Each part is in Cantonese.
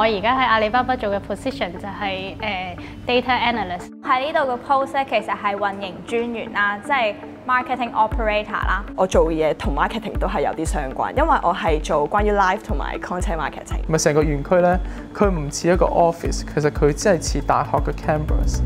我而家喺阿里巴巴做嘅 position 就係data analyst。 喺呢度嘅 post 咧，其實係運營專員啦，即係 marketing operator 啦。 我做嘢同 marketing 都係有啲相關，因為我係做關於 live 同埋 content marketing。 咪成個園區咧，佢唔似一個 office， 其實佢真係似大學嘅 campus。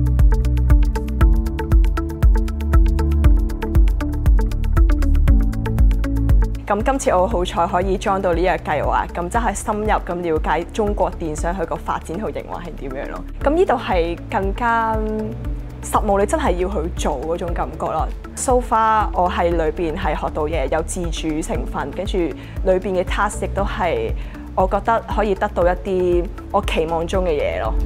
咁今次我好彩可以 join 到呢個計劃，咁真係深入咁了解中國電商佢個發展同營運係點樣咯。咁呢度係更加實務，你真係要去做嗰種感覺咯。So far 我喺裏邊係學到嘢，有自主成分，跟住裏邊嘅 task 亦都係我覺得可以得到一啲我期望中嘅嘢咯。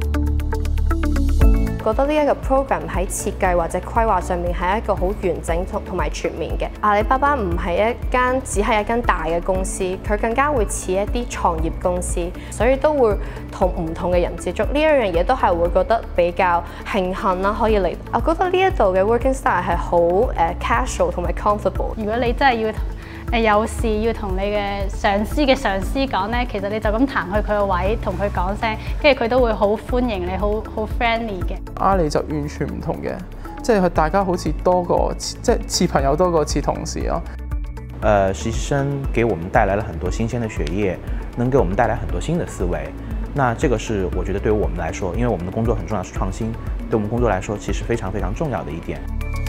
覺得呢一個 program 喺設計或者規劃上面係一個好完整同埋全面嘅。阿里巴巴唔係只係一間大嘅公司，佢更加會似一啲創業公司，所以都會同唔同嘅人接觸。呢一樣嘢都係會覺得比較慶幸啦，可以嚟。我覺得呢一度嘅 working style 係好casual 同埋 comfortable。 如果你真係要有事要同你嘅上司講咧，其實你就咁彈去佢個位，同佢講聲，跟住佢都會好歡迎你，好 friendly 嘅。 阿里就完全唔同嘅，即係大家好似多過即係似朋友多過似同事咯。 實習生給我們帶來了很多新鮮的血液，能給我們帶來很多新的思維。那這個是我覺得對於我們來說，因為我們的工作很重要是創新，對我們工作來說其實非常非常重要的一點。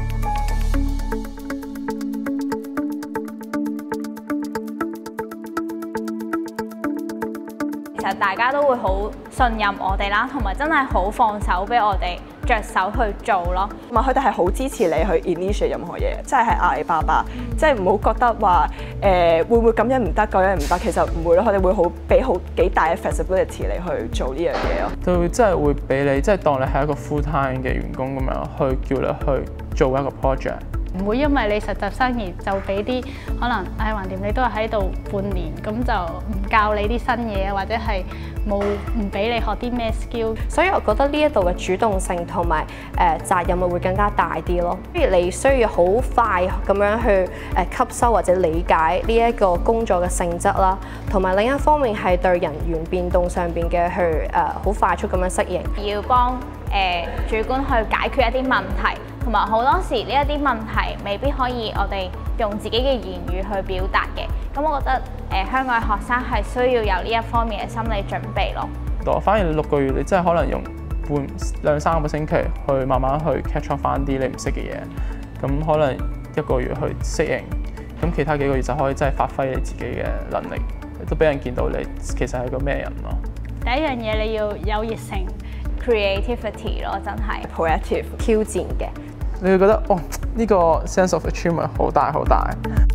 其實大家都會好信任我哋啦，同埋真係好放手俾我哋着手去做咯。 同埋佢哋係好支持你去 initiate 任何嘢，即係喺阿里巴巴，即係唔好覺得話會唔會咁樣唔得，嗰樣唔得，其實唔會咯。佢哋會俾幾大嘅 flexibility 你去做呢樣嘢咯。 佢真係會俾你，即係當你係一個 full time 嘅員工咁樣，去叫你去做一個 project。 唔會因為你實習生而就俾啲可能橫掂你都係喺度半年，咁就唔教你啲新嘢，或者係唔俾你學啲咩 skill。 所以我覺得呢一度嘅主動性同埋責任會更加大啲咯。譬如你需要好快咁樣去吸收或者理解呢一個工作嘅性質啦，同埋另一方面係對人員變動上邊嘅去好快速咁樣適應。 要幫主管去解決一啲問題。同埋好多時呢一啲問題未必可以我哋用自己嘅言語去表達嘅，咁我覺得香港嘅學生係需要有呢一方面嘅心理準備咯。 反而6個月你真係可能用2-3個星期去慢慢去 catch up 翻啲你唔識嘅嘢，咁可能1個月去適應，咁其他幾個月就可以真係發揮你自己嘅能力，都俾人見到你其實係個咩人咯。 第一樣嘢你要有熱誠 ，creativity 咯，真係 proactive 挑戰嘅。 你會覺得呢個 sense of achievement 好大好大。